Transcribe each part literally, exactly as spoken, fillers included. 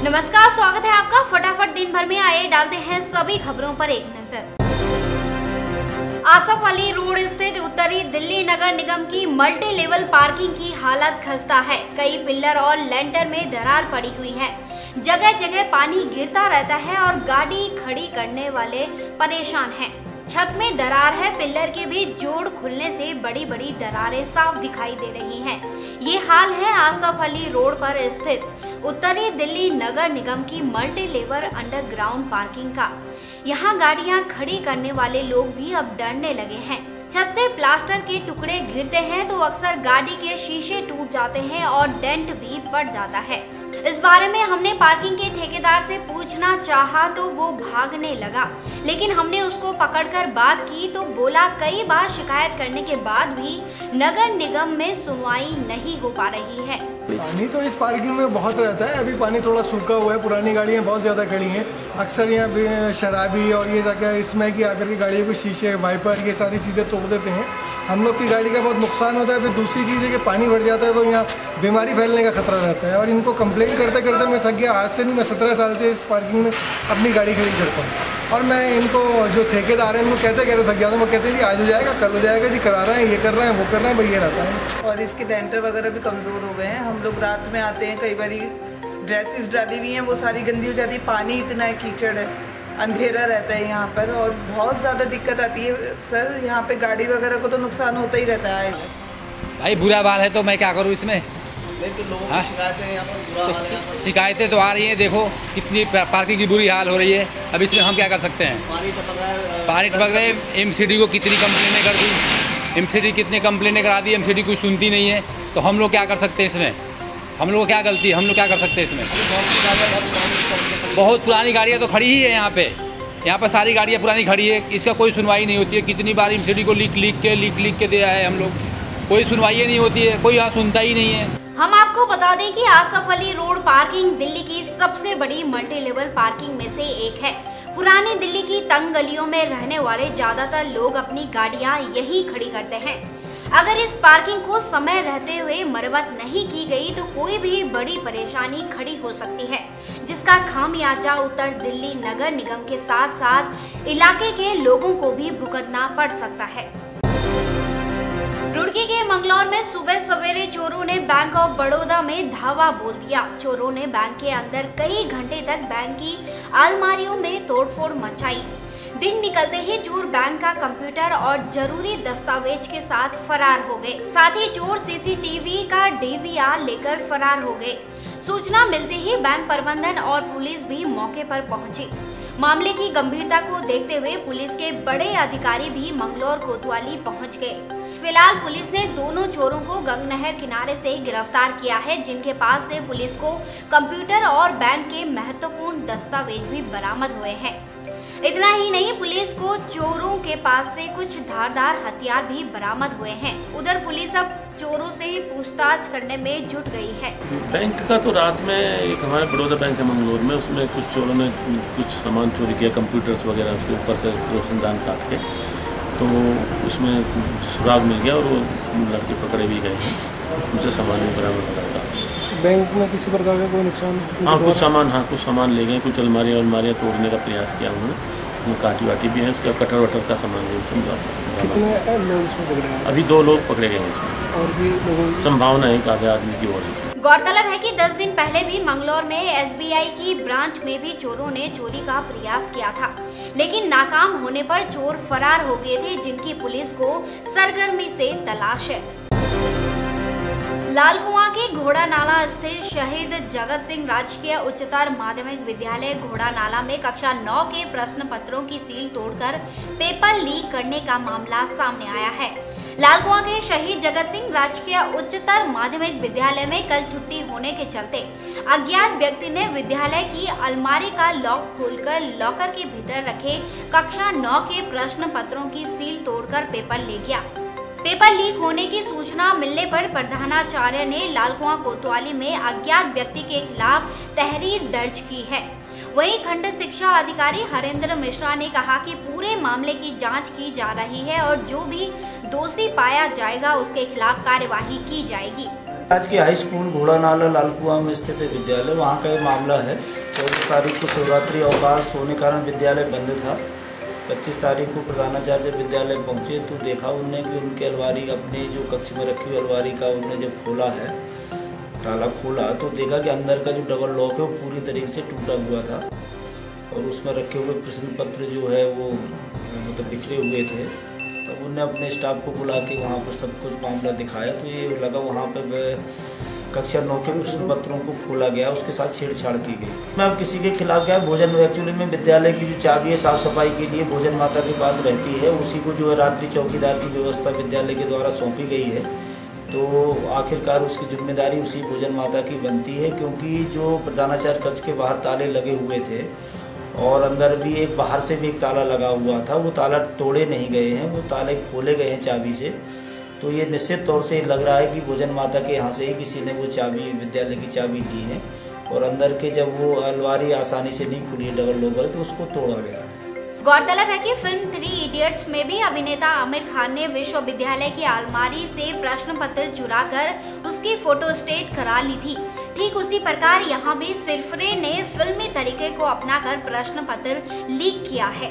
नमस्कार, स्वागत है आपका। फटाफट दिन भर में आए डालते हैं सभी खबरों पर एक नजर। आसफ अली रोड स्थित उत्तरी दिल्ली नगर निगम की मल्टी लेवल पार्किंग की हालत खस्ता है। कई पिलर और लेंटर में दरार पड़ी हुई है। जगह जगह पानी गिरता रहता है और गाड़ी खड़ी करने वाले परेशान हैं। छत में दरार है, पिलर के भी जोड़ खुलने से बड़ी बड़ी दरारें साफ दिखाई दे रही हैं। ये हाल है आसफ अली रोड पर स्थित उत्तरी दिल्ली नगर निगम की मल्टी लेवल अंडरग्राउंड पार्किंग का। यहाँ गाड़ियाँ खड़ी करने वाले लोग भी अब डरने लगे हैं। छत से प्लास्टर के टुकड़े गिरते हैं तो अक्सर गाड़ी के शीशे टूट जाते हैं और डेंट भी पड़ जाता है। इस बारे में हमने पार्किंग के ठेकेदार से पूछना चाहा तो वो भागने लगा, लेकिन हमने उसको पकड़कर बात की तो बोला कई बार शिकायत करने के बाद भी नगर निगम में सुनवाई नहीं हो पा रही है। पानी तो इस पार्किंग में बहुत रहता है। अभी पानी थोड़ा सूखा हुआ है, पुरानी गाड़ियाँ बहुत ज़्यादा खड़ी हैं। अक्सर यहाँ शराबी और ये जाकर इसमें कि आकर के गाड़ियों के शीशे, वाइपर, ये सारी चीज़ें तोड़ देते हैं। हम लोग की गाड़ी का बहुत नुकसान होता है। फिर दूसरी चीज़ है कि पानी भर जाता है तो यहाँ बीमारी फैलने का खतरा रहता है। और इनको कंप्लेंट करते करते मैं थक गया। आज से नहीं, मैं सत्रह साल से इस पार्किंग में अपनी गाड़ी खड़ी करता हूँ। और मैं इनको जो ठेकेदार हैं उनको कहते कहते थक गया था। वो कहते हैं जी आज हो जाएगा, कल हो जाएगा जी, करा रहे हैं, ये कर रहे हैं, वो कर रहे हैं, भाई ये रहता है। और इसके लेंटर वगैरह भी कमज़ोर हो गए हैं। हम लोग रात में आते हैं, कई बारी ड्रेसेस डाली हुई हैं वो सारी गंदी हो जाती है। पानी इतना है, कीचड़ है, अंधेरा रहता है यहाँ पर और बहुत ज़्यादा दिक्कत आती है सर। यहाँ पे गाड़ी वगैरह को तो नुकसान होता ही रहता है। भाई बुरा हाल है तो मैं क्या करूँ इसमें। तो लोगों की शिकायतें यहाँ पर बुरा हाल है। तो शिकायतें तो आ रही हैं, देखो कितनी पार्किंग की बुरी हाल हो रही है। अब इसमें हम क्या कर सकते हैं। पानी टपक रहा है, पानी टपक रहे। एमसीडी को कितनी कंप्लेनें कर दी, एमसीडी कितनी कंप्लेनें करा दी, एमसीडी कुछ सुनती नहीं है। तो हम लोग क्या कर सकते हैं इसमें। हम लोग क्या गलती है, हम लोग क्या कर सकते हैं इसमें। बहुत पुरानी गाड़ियाँ तो खड़ी ही है यहाँ पे। यहाँ पर सारी गाड़ियाँ पुरानी खड़ी है, इसका कोई सुनवाई नहीं होती है। कितनी बार एमसीडी को लीक लीक के लीक लीक के दिया है हम लोग, कोई सुनवाई नहीं होती है, कोई यहाँ सुनता ही नहीं है। हम आपको बता दें कि आसफ अली रोड पार्किंग दिल्ली की सबसे बड़ी मल्टी लेवल पार्किंग में से एक है। पुरानी दिल्ली की तंग गलियों में रहने वाले ज्यादातर लोग अपनी गाड़ियां यहीं खड़ी करते हैं। अगर इस पार्किंग को समय रहते हुए मरम्मत नहीं की गई तो कोई भी बड़ी परेशानी खड़ी हो सकती है, जिसका खामियाजा उत्तर दिल्ली नगर निगम के साथ साथ इलाके के लोगों को भी भुगतना पड़ सकता है। रुड़की के मंगलौर में सुबह सवेरे चोरों ने बैंक ऑफ बड़ौदा में धावा बोल दिया। चोरों ने बैंक के अंदर कई घंटे तक बैंक की अलमारियों में तोड़फोड़ मचाई। दिन निकलते ही चोर बैंक का कंप्यूटर और जरूरी दस्तावेज के साथ फरार हो गए। साथ ही चोर सीसीटीवी का डीवीआर लेकर फरार हो गए। सूचना मिलते ही बैंक प्रबंधन और पुलिस भी मौके पर पहुंची। मामले की गंभीरता को देखते हुए पुलिस के बड़े अधिकारी भी मंगलौर कोतवाली पहुंच गए। फिलहाल पुलिस ने दोनों चोरों को गंग नहर किनारे से गिरफ्तार किया है, जिनके पास से पुलिस को कंप्यूटर और बैंक के महत्वपूर्ण दस्तावेज भी बरामद हुए हैं। इतना ही नहीं, पुलिस को चोरों के पास से कुछ धारदार हथियार भी बरामद हुए हैं। उधर पुलिस अब चोरों से पूछताछ करने में जुट गई है। बैंक का तो रात में एक हमारे बड़ौदा बैंक है मंगलौर में, उसमें कुछ चोरों ने कुछ सामान चोरी किया, कंप्यूटर्स वगैरह, उसके ऊपर से रोशनदान काट के, तो उसमें सुराग मिल गया और वो लड़के पकड़े भी गए हैं, उनसे सामान भी बरामद हो रहा था। बैंक में किसी प्रकार का कोई नुकसान? हाँ कुछ सामान हाँ कुछ सामान ले गए, कुछ अलमारियाँ अलमारियाँ तोड़ने का प्रयास किया उन्होंने। काटी वाटी भी है, उसका कटर वटर का सामान भी कितने लोग इसमें पकड़े हैं? अभी दो लोग पकड़े गए हैं इसमें, और भी लोगों की संभावना है एक आधे आदमी की और है। गौरतलब है कि दस दिन पहले भी मंगलौर में एसबीआई की ब्रांच में भी चोरों ने चोरी का प्रयास किया था, लेकिन नाकाम होने पर चोर फरार हो गए थे, जिनकी पुलिस को सरगर्मी से तलाश है। लालकुआं के घोड़ा नाला स्थित शहीद जगत सिंह राजकीय उच्चतर माध्यमिक विद्यालय घोड़ा नाला में कक्षा नौ के प्रश्न पत्रों की सील तोड़कर पेपर लीक करने का मामला सामने आया है। लालकुआं के शहीद जगत सिंह राजकीय उच्चतर माध्यमिक विद्यालय में कल छुट्टी होने के चलते अज्ञात व्यक्ति ने विद्यालय की अलमारी का लॉक खोलकर लॉकर के भीतर रखे कक्षा नौ के प्रश्न पत्रों की सील तोड़कर पेपर ले गया। पेपर लीक होने की सूचना मिलने पर प्रधानाचार्य ने लालकुआं कोतवाली में अज्ञात व्यक्ति के खिलाफ तहरीर दर्ज की है। वहीं खंड शिक्षा अधिकारी हरेंद्र मिश्रा ने कहा कि पूरे मामले की जांच की जा रही है और जो भी दोषी पाया जाएगा उसके खिलाफ कार्यवाही की जाएगी। आज के हाई स्कूल घोड़ा नाला लालकुआ में स्थित विद्यालय, वहाँ का ये मामला है। चौबीस तारीख को शिवरात्रि अवकाश होने के कारण विद्यालय बंद था। पच्चीस तारीख को प्रधानाचार्य विद्यालय पहुँचे तो देखा उनने कि उनके अलमारी, अपने जो कक्ष में रखी हुई अलमारी का उनने जब खोला है, ताला खोला तो देखा कि अंदर का जो डबल लॉक है वो पूरी तरीके से टूटा हुआ था और उसमें रखे हुए प्रश्न पत्र जो है वो मतलब बिखरे हुए थे। तब उनने अपने स्टाफ को बुला के वहाँ पर सब कुछ मामला दिखाया तो ये लगा वहाँ पर कक्षा नौ के प्रश्न पत्रों को खोला गया, उसके साथ छेड़छाड़ की गई। मैं अब किसी के खिलाफ गया भोजन, एक्चुअली में विद्यालय की जो चाबी है साफ सफाई के लिए भोजन माता के पास रहती है, उसी को जो है रात्रि चौकीदार की व्यवस्था विद्यालय के द्वारा सौंपी गई है। तो आखिरकार उसकी जिम्मेदारी उसी भोजन माता की बनती है, क्योंकि जो प्रधानाचार्य कक्ष के बाहर ताले लगे हुए थे और अंदर भी एक बाहर से भी एक ताला लगा हुआ था, वो ताला तोड़े नहीं गए हैं, वो ताले खोले गए हैं चाबी से। तो ये निश्चित तौर से लग रहा है कि भोजन माता के यहाँ से ही किसी ने वो चाबी, विद्यालय की चाबी ली है और अंदर के जब वो अलमारी आसानी से नहीं खुली डबल लोबर तो उसको तोड़ा गया है। गौरतलब है कि फिल्म थ्री इडियट्स में भी अभिनेता आमिर खान ने विश्वविद्यालय की अलमारी से प्रश्न पत्र चुराकर उसकी फोटोस्टेट करा ली थी। ठीक उसी प्रकार यहाँ भी सिरफरे ने फिल्मी तरीके को अपनाकर प्रश्न पत्र लीक किया है।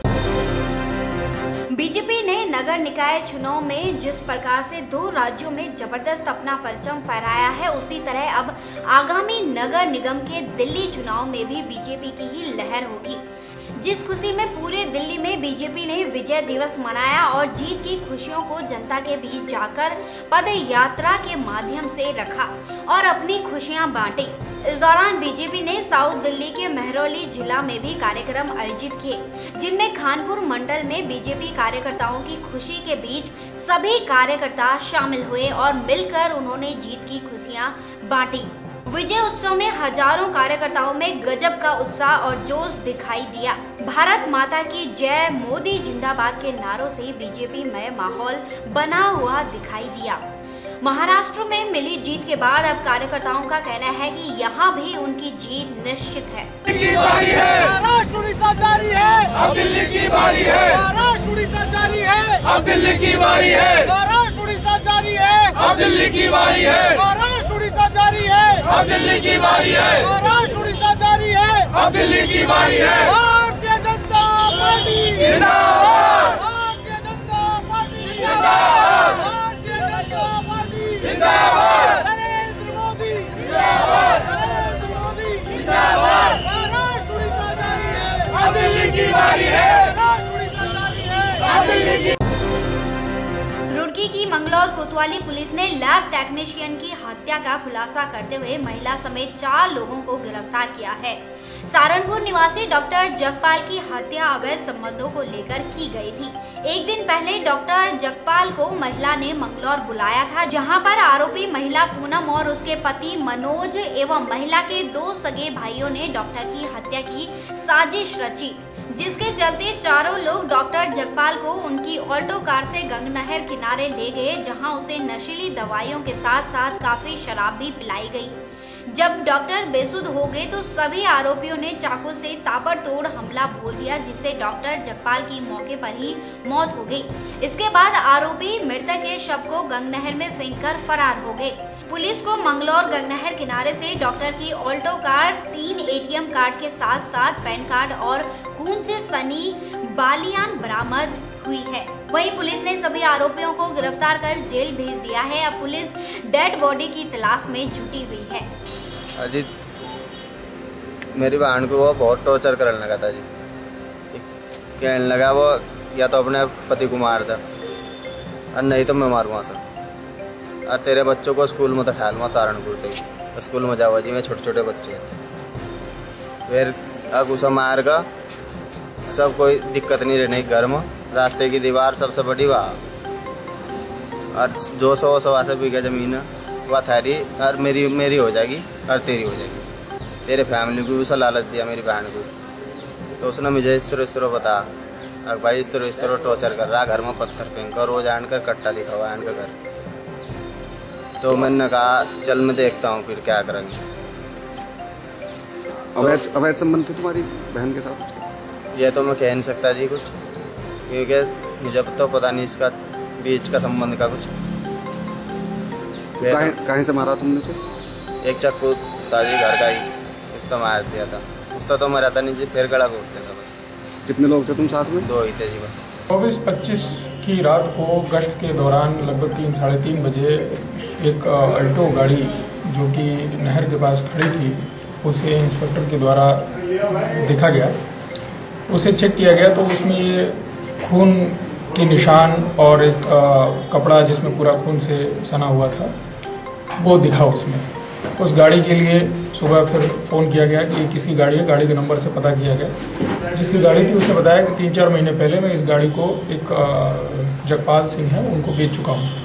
बीजेपी ने नगर निकाय चुनाव में जिस प्रकार से दो राज्यों में जबरदस्त अपना परचम फहराया है, उसी तरह अब आगामी नगर निगम के दिल्ली चुनाव में भी बीजेपी की ही लहर होगी। जिस खुशी में पूरे दिल्ली में बीजेपी ने विजय दिवस मनाया और जीत की खुशियों को जनता के बीच जाकर पद यात्रा के माध्यम से रखा और अपनी खुशियां बांटी। इस दौरान बीजेपी ने साउथ दिल्ली के महरौली जिला में भी कार्यक्रम आयोजित किए, जिनमें खानपुर मंडल में बीजेपी कार्यकर्ताओं की खुशी के बीच सभी कार्यकर्ता शामिल हुए और मिलकर उन्होंने जीत की खुशियां बांटी। विजय उत्सव में हजारों कार्यकर्ताओं में गजब का उत्साह और जोश दिखाई दिया। भारत माता की जय, मोदी जिंदाबाद के नारों से बीजेपी में माहौल बना हुआ दिखाई दिया। महाराष्ट्र में मिली जीत के बाद अब कार्यकर्ताओं का कहना है कि यहाँ भी उनकी जीत निश्चित है। महाराष्ट्र उड़ीसा जारी है, अब दिल्ली की बारी है। महाराष्ट्र उड़ीसा जारी है, अब दिल्ली की बारी है। महाराष्ट्र उड़ीसा जारी है, अब दिल्ली की बारी है। महाराष्ट्र उड़ीसा जारी है, अब दिल्ली की बारी है। महाराष्ट्र उड़ीसा जारी है, अब दिल्ली की बारी है। भारतीय जनता पार्टी जिंदाबाद, भारतीय जनता पार्टी जिंदाबाद, भारतीय जनता पार्टी जिंदाबाद, नरेंद्र मोदी जिंदाबाद, नरेंद्र मोदी जिंदाबाद। महाराष्ट्र उड़ीसा जारी है, अब दिल्ली की बारी है। महाराष्ट्र उड़ीसा जारी है, अब दिल्ली की। रुड़की की मंगलौर कोतवाली पुलिस ने लैब टेक्नीशियन की हत्या का खुलासा करते हुए महिला समेत चार लोगों को गिरफ्तार किया है। सहारनपुर निवासी डॉक्टर जगपाल की हत्या अवैध संबंधों को लेकर की गई थी। एक दिन पहले डॉक्टर जगपाल को महिला ने मंगलौर बुलाया था, जहां पर आरोपी महिला पूनम और उसके पति मनोज एवं महिला के दो सगे भाइयों ने डॉक्टर की हत्या की साजिश रची, जिसके चलते चारों लोग डॉक्टर जगपाल को उनकी ऑल्टो कार से गंगनहर किनारे ले गए, जहां उसे नशीली दवाइयों के साथ साथ काफी शराब भी पिलाई गई। जब डॉक्टर बेसुध हो गए तो सभी आरोपियों ने चाकू से ताबड़तोड़ हमला बोल दिया, जिससे डॉक्टर जगपाल की मौके पर ही मौत हो गई। इसके बाद आरोपी मृतक के शव को गंगनहर में फेंककर फरार हो गए। पुलिस को मंगलौर गंगनहर किनारे से डॉक्टर की ऑल्टो कार, तीन एटीएम कार्ड के साथ साथ पैन कार्ड और खून से सनी बालियान बरामद हुई है। वहीं पुलिस ने सभी आरोपियों को गिरफ्तार कर जेल भेज दिया है। अब पुलिस डेड बॉडी की तलाश में जुटी हुई है। अजीत मेरी बहन को वो बहुत टॉर्चर करने लगा था जी, कहने लगा वो या तो अपने पति को मार दे और नहीं तो मैं मारूंगा सर, और तेरे बच्चों को स्कूल में तो ठा लूँगा सहारनपुर तक, स्कूल में जाओ जी, मैं छोटे छोटे बच्चे हैं। फिर अब उसे मार का सब कोई दिक्कत नहीं रहने घर में, रास्ते की दीवार सबसे बड़ी वहाँ, और दो सौ सौ से बीघा जमीन वह थारी और मेरी मेरी हो जाएगी और तेरी हो जाएगी। तेरे फैमिली को भी उसे लालच दिया मेरी बहन को, तो उसने मुझे इस तरह इस तरह बता अब भाई इस तरह इस तरह टॉर्चर कर रहा, घर में पत्थर फेंक कर रोज आन कर कट्टा दिखा हुआ आन का घर। तो मैंने कहा चल मैं देखता हूँ फिर क्या करेंगे। अवैध अवैध संबंध थे तुम्हारी बहन के साथ? ये तो मैं कह नहीं सकता जी कुछ, क्योंकि मुझे तो पता नहीं इसका बीच का संबंध का कुछ। कहीं से मारा तुमने से? एक चाकू ताजी घर का ही उसका मार दिया था। उसका तो मरा था नहीं जी, फिर गला घोटते था बस। कितने लोग थे तुम साथ में? दो ही थे जी बस। चौबीस पच्चीस की रात को गश्त के दौरान लगभग तीन साढ़े तीन बजे एक अल्टो गाड़ी जो कि नहर के पास खड़ी थी उसे इंस्पेक्टर के द्वारा देखा गया। उसे चेक किया गया तो उसमें ये खून के निशान और एक आ, कपड़ा जिसमें पूरा खून से सना हुआ था वो दिखा उसमें। उस गाड़ी के लिए सुबह फिर फ़ोन किया गया कि ये किसकी गाड़ी है, गाड़ी के नंबर से पता किया गया। जिसकी गाड़ी थी उसने बताया कि तीन चार महीने पहले मैं इस गाड़ी को एक आ, जगपाल सिंह है उनको बेच चुका हूँ।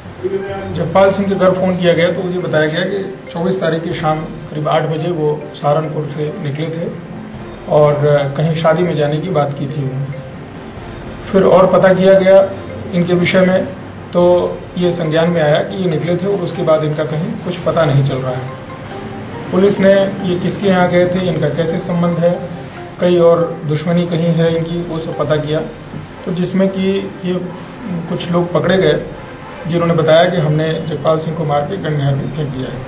जगपाल सिंह के घर फ़ोन किया गया तो मुझे बताया गया कि चौबीस तारीख की शाम करीब आठ बजे वो सहारनपुर से निकले थे और कहीं शादी में जाने की बात की थी उन्होंने। फिर और पता किया गया इनके विषय में तो ये संज्ञान में आया कि ये निकले थे और उसके बाद इनका कहीं कुछ पता नहीं चल रहा है। पुलिस ने ये किसके यहाँ गए थे, इनका कैसे संबंध है, कई और दुश्मनी कहीं है इनकी, वो सब पता किया। तो जिसमें कि ये कुछ लोग पकड़े गए जिन्होंने बताया कि हमने जगपाल सिंह को मार के गंगा नहर में फेंक दिया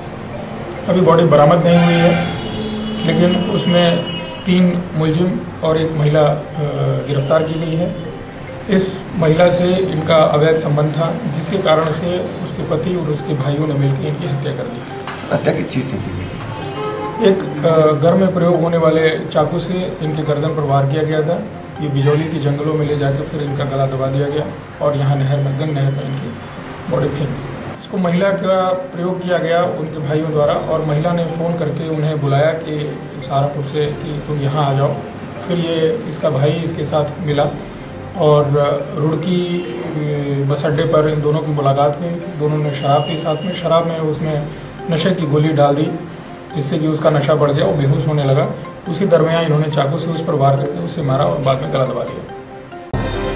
है। अभी बॉडी बरामद नहीं हुई है लेकिन उसमें तीन मुलजिम और एक महिला गिरफ्तार की गई है। इस महिला से इनका अवैध संबंध था जिसके कारण से उसके पति और उसके भाइयों ने मिलकर इनकी हत्या कर दी। हत्या किस चीज़ से की गई? एक घर में प्रयोग होने वाले चाकू से इनके गर्दन पर वार किया गया था। ये बिजौली के जंगलों में ले जाकर फिर इनका गला दबा दिया गया और यहाँ नहर में गंग नहर में इनकी बॉडी फेंक दी। इसको महिला का प्रयोग किया गया उनके भाइयों द्वारा और महिला ने फ़ोन करके उन्हें बुलाया कि सहारनपुर से कि तुम यहाँ आ जाओ। फिर ये इसका भाई इसके साथ मिला और रुड़की बस अड्डे पर इन दोनों की मुलाकात हुई। दोनों ने शराब पी साथ में। शराब में उसमें नशे की गोली डाल दी जिससे कि उसका नशा बढ़ गया, वो बेहोश होने लगा। उसी दरमियान इन्होंने चाकू से उस पर वार करके उसे मारा और बाद में गला दबा दिया।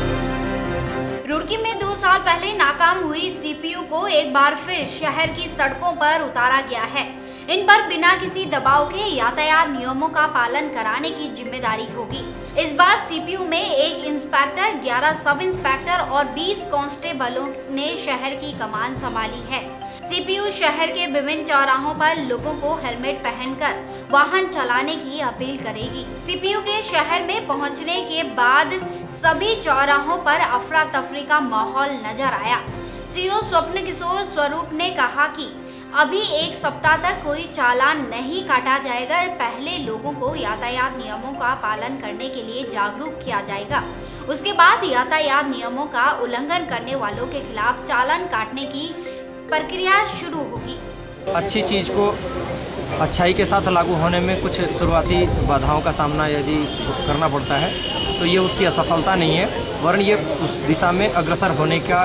रुड़की में दो साल पहले नाकाम हुई सीपीयू को एक बार फिर शहर की सड़कों पर उतारा गया है। इन पर बिना किसी दबाव के यातायात नियमों का पालन कराने की जिम्मेदारी होगी। इस बार सीपीयू में एक इंस्पेक्टर, ग्यारह सब इंस्पेक्टर और बीस कांस्टेबलों ने शहर की कमान संभाली है। सीपीयू शहर के विभिन्न चौराहों पर लोगों को हेलमेट पहनकर वाहन चलाने की अपील करेगी। सीपीयू के शहर में पहुंचने के बाद सभी चौराहों पर अफरा तफरी का माहौल नजर आया। सीओ स्वप्न किशोर स्वरूप ने कहा कि अभी एक सप्ताह तक कोई चालान नहीं काटा जाएगा। पहले लोगों को यातायात नियमों का पालन करने के लिए जागरूक किया जाएगा। उसके बाद यातायात नियमों का उल्लंघन करने वालों के खिलाफ चालान काटने की प्रक्रिया शुरू होगी। अच्छी चीज़ को अच्छाई के साथ लागू होने में कुछ शुरुआती बाधाओं का सामना यदि करना पड़ता है तो ये उसकी असफलता नहीं है, वरन ये उस दिशा में अग्रसर होने का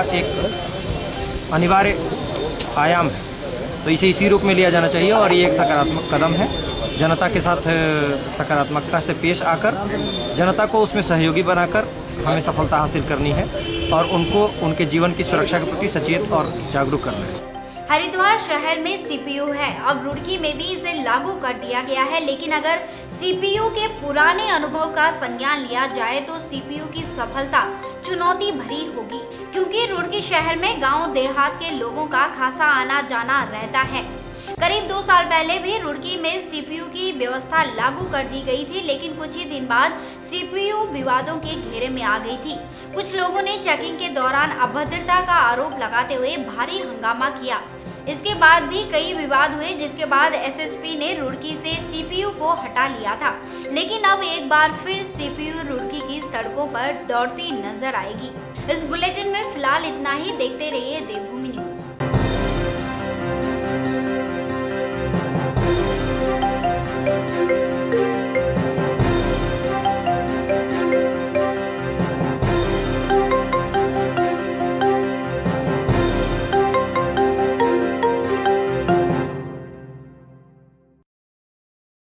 एक अनिवार्य आयाम है। तो इसे इसी रूप में लिया जाना चाहिए और ये एक सकारात्मक कदम है। जनता के साथ सकारात्मकता से पेश आकर जनता को उसमें सहयोगी बनाकर हमें सफलता हासिल करनी है और उनको उनके जीवन की सुरक्षा के प्रति सचेत और जागरूक करना है। हरिद्वार शहर में सीपीयू है, अब रुड़की में भी इसे लागू कर दिया गया है। लेकिन अगर सीपीयू के पुराने अनुभव का संज्ञान लिया जाए तो सीपीयू की सफलता चुनौती भरी होगी, क्योंकि रुड़की शहर में गांव देहात के लोगों का खासा आना जाना रहता है। करीब दो साल पहले भी रुड़की में सीपीयू की व्यवस्था लागू कर दी गई थी, लेकिन कुछ ही दिन बाद सीपीयू विवादों के घेरे में आ गई थी। कुछ लोगों ने चेकिंग के दौरान अभद्रता का आरोप लगाते हुए भारी हंगामा किया। इसके बाद भी कई विवाद हुए, जिसके बाद एसएसपी ने रुड़की से सीपीयू को हटा लिया था। लेकिन अब एक बार फिर सीपीयू रुड़की की सड़कों पर दौड़ती नजर आएगी। इस बुलेटिन में फिलहाल इतना ही। देखते रहिए देवभूमि न्यूज।